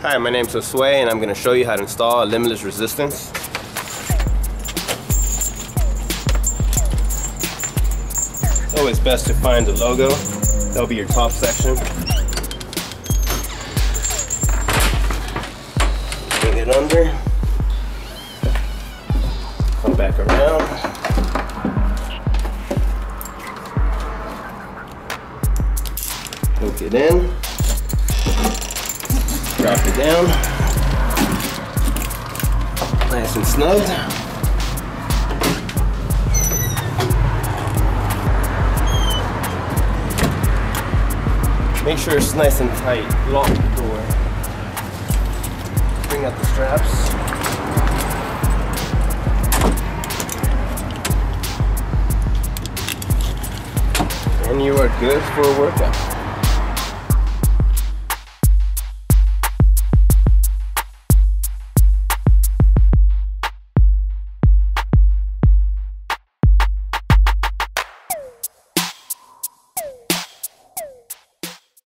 Hi, my name's Josue and I'm going to show you how to install a limitless resistance. It's always best to find the logo. That'll be your top section. Bring it under. Come back around. Hook it in. Drop it down. Nice and snug. Make sure it's nice and tight. Lock the door. Bring out the straps. And you are good for a workout.